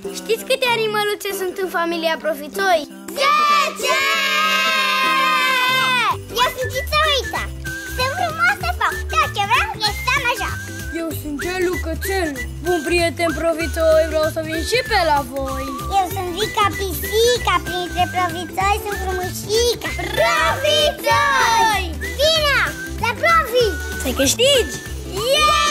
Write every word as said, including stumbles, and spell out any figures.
Știți câte animăluțe sunt în familia Profitoi? Zece! Eu sunt Țăuița. Sunt frumoasă foc. Tot ce vreau e să mă joc. Eu sunt Gelu Cățelu. Bun prieten Profitoi, vreau să vin și pe la voi. Eu sunt Vica Pisica. Printre Profitoi sunt frumușica. Profitoi! Vino! La Profi! Să câștigi! Yeah!